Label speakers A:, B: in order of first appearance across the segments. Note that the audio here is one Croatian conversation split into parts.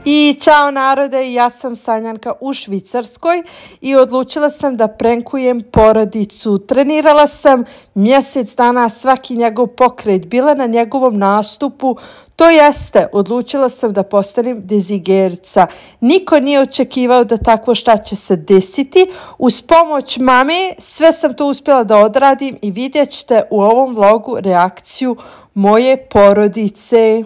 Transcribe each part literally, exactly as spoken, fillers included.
A: I čao narode, ja sam Sanjanka u Švicarskoj i odlučila sam da prenkujem porodicu. Trenirala sam mjesec dana svaki njegov pokret, bila na njegovom nastupu, to jeste, odlučila sam da postanem dezigerica. Niko nije očekivao da takvo šta će se desiti. Uz pomoć mame sve sam to uspjela da odradim i vidjet ćete u ovom vlogu reakciju moje porodice.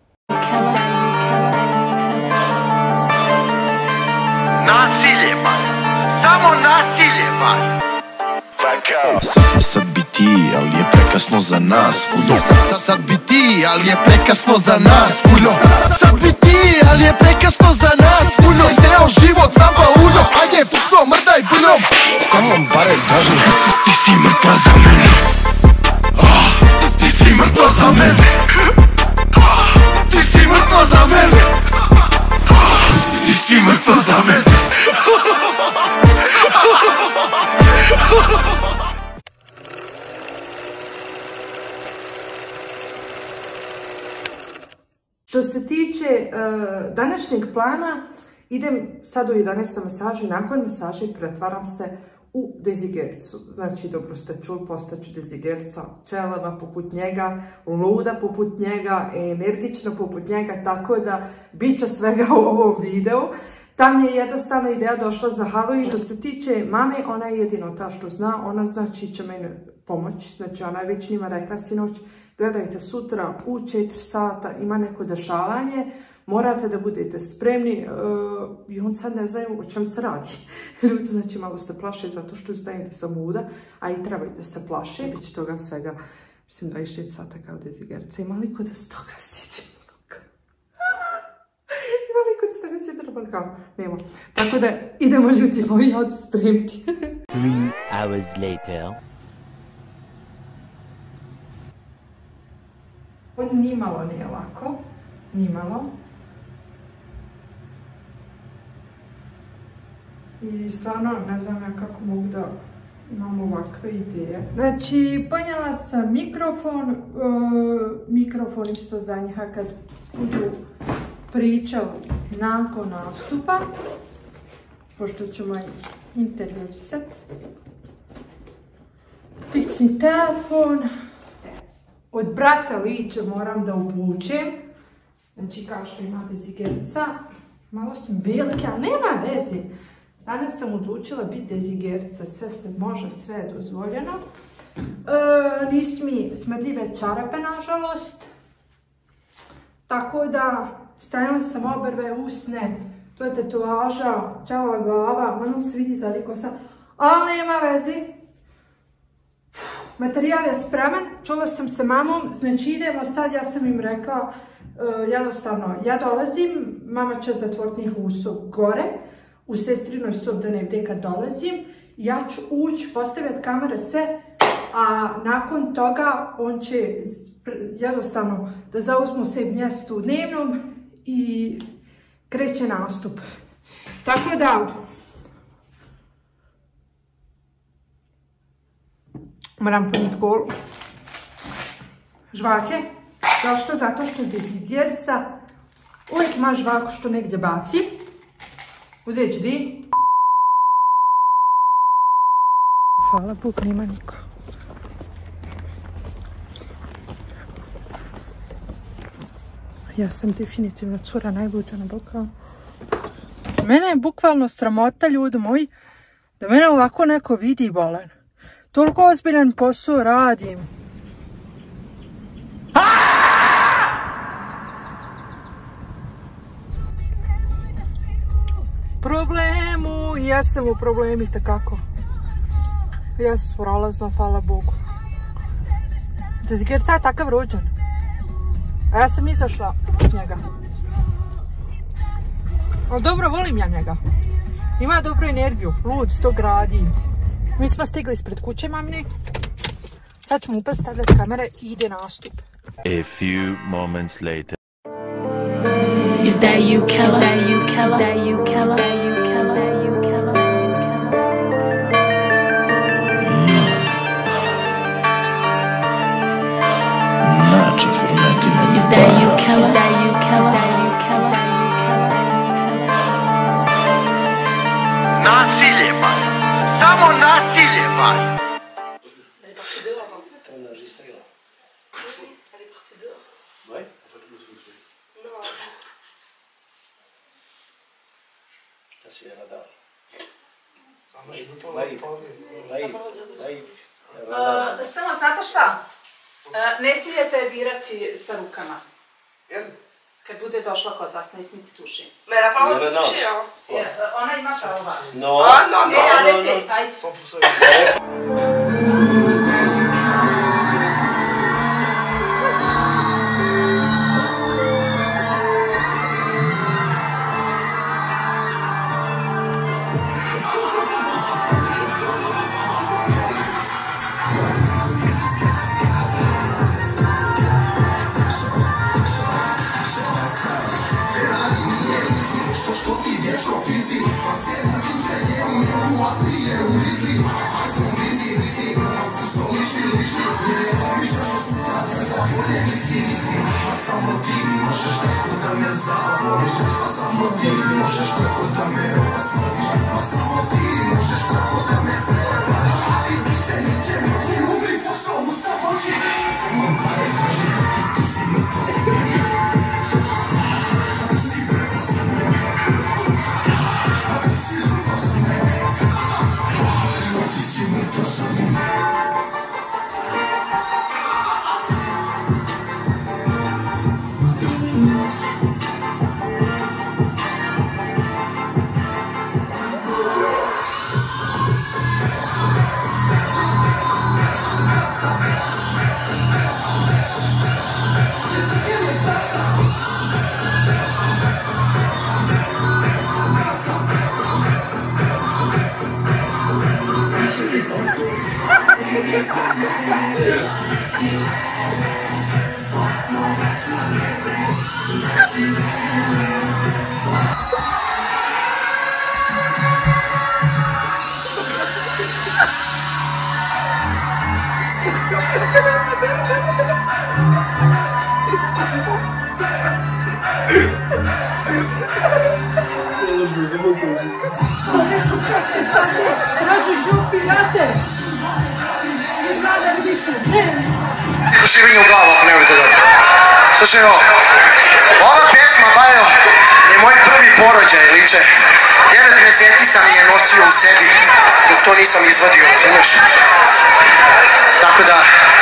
B: Nasilje, man. Samo nasilje, man.
C: Sad sam sad bi ti, ali je prekasno za nas, fuljo. Sad sad bi ti, ali je prekasno za nas, fuljo. Sad bi ti, ali je prekasno za nas, fuljo. Ceo život samba uljo, ajde fukso, mrdaj buljom. Sam vam barem kažem, ti si mrtva za mene. ah, Ti si mrtva za mene. Ti si mrtva za mene. Ti si mrtva za mene.
A: Što se tiče uh, današnjeg plana, idem sad u jedanaestoj masaži, nakon masaže pretvaram se u dezigericu. Znači, dobro ste čuli, postaću dezigerica, čelava poput njega, luda poput njega, energična poput njega, tako da bit će svega u ovom videu. Tam je jednostavna ideja došla za Halloween. Što se tiče mame, ona je jedino ta što zna, ona znači će mene pomoći, znači ona je već njima rekla sinoć, gledajte sutra u četiri sata ima neko dešavanje, morate da budete spremni uh, i on sad ne znaju o čem se radi. Ljudi znači malo se plaše zato što znaju da sam luda, a i trebaju da se plaše, već toga svega, mislim dvadeset šest sata kao dezigerica, ima li ko da s toga sjeti? Ima li ko da s toga sjeti? Kao, nema. Tako da idemo ljudi moji od spremiti.
D: Three hours later.
A: On nimalo nije lako, nimalo. I stvarno ne znam ja kako mogu da imam ovakve ideje. Znači, ponijela sam mikrofon, uh, mikrofon isto za njih kad budu pričali nakon nastupa, pošto ćemo ih intervjuisati. Fiksni telefon. Od brata liče moram da obučem. Znači, kao što ima dezigerica, malo sam velika, ali nema veze. Danas sam odlučila biti dezigerica, sve se može, sve je dozvoljeno. E, nisu mi smrdljive čarape, nažalost. Tako da, stavila sam obrve, usne, to je tetovaža, čelava glava, ono se vidi zadi kosa, ali nema veze. Materijal je spreman, čula sam se mamom, znači idemo sad, ja sam im rekla, uh, jednostavno, ja dolazim, mama će zatvoriti njihovu sob gore, u sestrinoj sob da ne gdje kad dolazim, ja ću ući, postaviti kamere sve, a nakon toga on će jednostavno da zauzmu sebi mjesto u dnevnom i kreće nastup. Tako da, moram puniti kolu. Žvake. Zašto? Zato što dezigerica uvijek ima žvaku što negdje baci. Uzet ću di. Hvala Bog, nema niko. Ja sam definitivno cura najluđa na Balkanu. Mene je bukvalno sramota, ljudi moji, da mene ovako neko vidi bolan. Toliko ozbiljan posao radim. Problemu, ja sam u problemi takako. Ja sam prolazna, hvala Bogu. Dezigerica je takav rođen. A ja sam izašla od njega. Ali dobro, volim ja njega. Ima dobru energiju, lud, sto gradi. Mi smo stigli ispred kuće mamine. Sad ćemo upet stavljati kamere i ide nastup.
D: A few moments later.
E: Is that you, Kella? Is that you, Kella? Is that you, Kella? Is that you, Kella? Is that you, Kella?
C: Nađa Fernetina.
E: Is that you, Kella? Is that you, Kella? Is that you, Kella?
F: šta? Ne smijete dirati sa rukama. Kad bude došla kod vas, ne smijete tuši.
A: Me la pravo tuši, ja?
F: Ona ima pravo vas.
G: No, no,
F: no, no, no. Ajde.
C: Slušivanje u glavu ako nemojte dobro. Slušaj ovo. Ova pesma, Bajo, je moj prvi porođaj, liče. Devet mjeseci sam je nosio u sebi dok to nisam izvadio, razumeš? Tako da...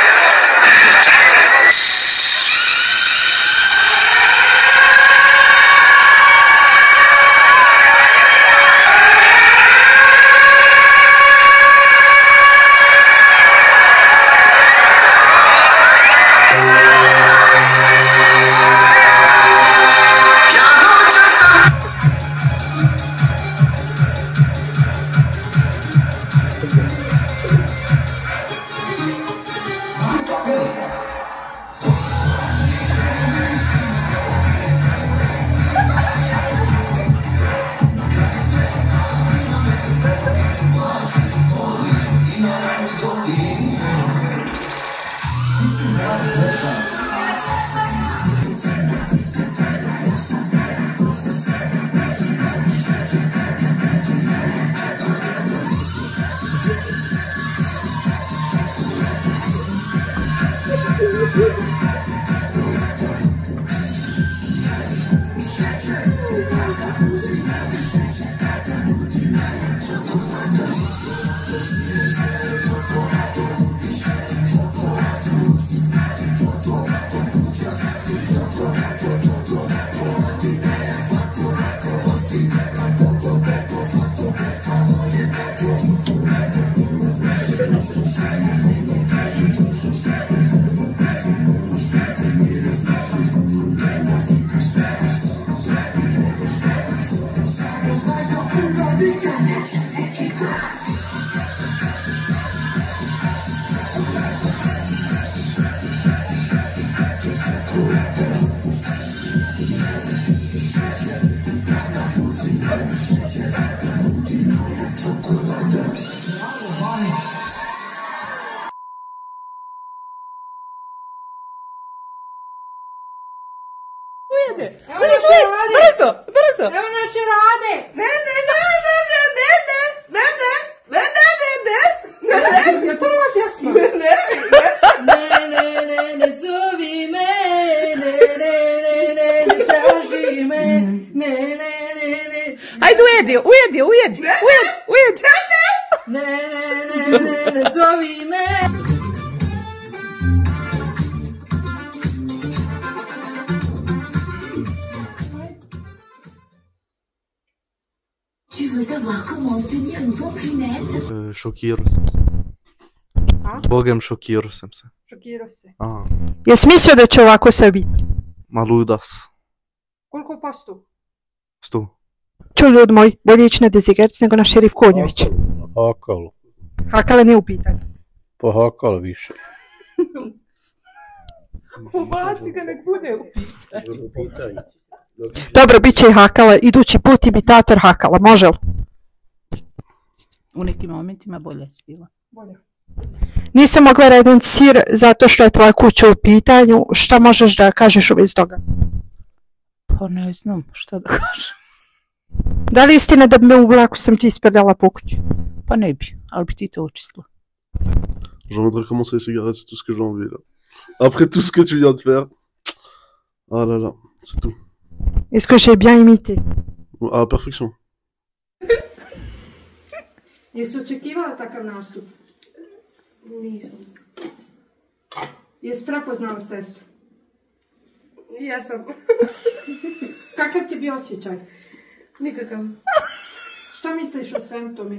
A: Ujede, ujede, ujede, brzo, brzo. Evo naše rade. Ne, ne, ne, ne, ne, ne, ne, ne, ne, ne, ne, ne, ne, ne, ne, je to nova pjesma? Ne, ne, ne, ne, ne, ne, zovi me, ne, ne, ne, ne, ne, traži me, ne, ne, ne, ne. Ajde ujedi, ujedi, ujedi, ujedi, ujedi. Ne, ne, ne, ne, ne, ne, zovi me.
G: E, šokirao sam se.
A: A?
G: Bogem, šokirao sam se.
A: Šokirao se.
G: Aha.
A: Jesi mislio da će ovako sve biti?
G: Ma ludas.
A: Koliko posto?
G: Sto.
A: Ču ljudi moji, bolje ići na Dezigerc nego na Šerif Konjević.
H: Hakalo.
A: Hakala nije u pitanju.
H: Pa hakalo više.
A: Ubaci ga, nek bude u pitanju. Dobro, bit će i Hakala, idući put imitator Hakala, može li?
I: U nekim momentima bolje si bila.
A: Bolje. Nisam mogla raditi sir zato što je tvoja kuća u pitanju, šta možeš da kažeš u vezi toga?
I: Pa ne znam šta da kažem.
A: Da li je istina da bi me u vlaku sam ti ispredala po kući?
I: Pa ne bi, ali bi ti to očistila.
J: Je voudrais commencer les cigarettes, c'est tout ce que j'ai envie là. Après tout ce que tu viens de faire. Ah là là, c'est tout.
A: Est-ce que j'ai bien imité?
J: À perfection.
A: Jesi očekivala takav nastup?
K: Nisam.
A: Jesi prepoznala sestru?
K: Jesam.
A: Kakav ti je bio osjećaj?
K: Nikakav.
A: Šta misliš o svem tome?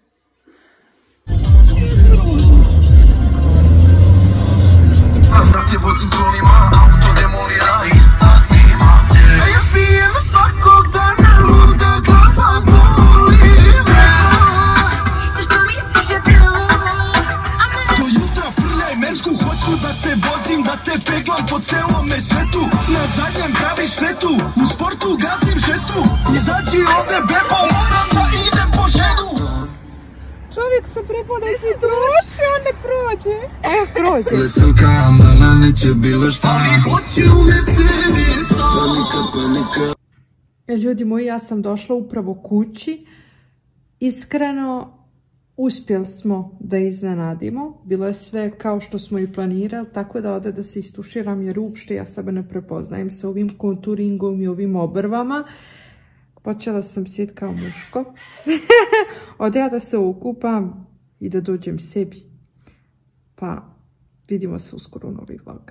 C: Da te vozim kolima, auto demolira, ista snima. A ja pijem svakog dana, luda glava boli me. Sve što misliš je bilo. Do jutra prljaj mečku, hoću da te vozim, da te peglam po celome svetu. Na zadnjem praviš štetu, u sportu gazim šestu. Izađi ovde bebo, moram da idem po ženu.
K: Čovjek se prepao na svi doći, on ne prođe.
A: E, prođe.
C: Veselka, mala neće bilo šta. Ali hoće u Mercedes. Panika, panika.
A: E, ljudi moji, ja sam došla upravo kući. Iskreno, uspjeli smo da iznenadimo. Bilo je sve kao što smo i planirali, tako da ode da se istuširam jer uopšte ja sebe ne prepoznajem sa ovim konturingom i ovim obrvama. Počela sam sjeti kao muško. Ode ja da se okupam i da dođem sebi. Pa vidimo se uskoro u novi vlog.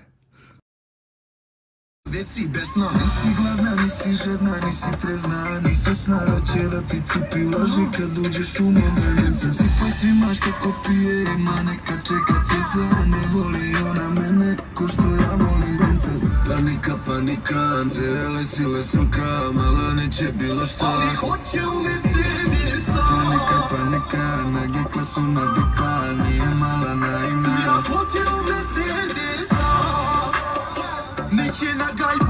C: Deci besna, nisi gladna, nisi žedna, nisi trezna, nisi sna da će da ti cupi laži kad uđeš u moga venca. Sipaj svima što ko pije, ima neka čeka ceca, ne voli ona mene ko što ja volim venca. Panika, panika, anđele sile srka, mala neće bilo šta. Ali hoće u Mercedesa. Panika, panika, nagekla su navika, nije mala naivna. Ja hoće u Mercedesa. Neće na gajbu.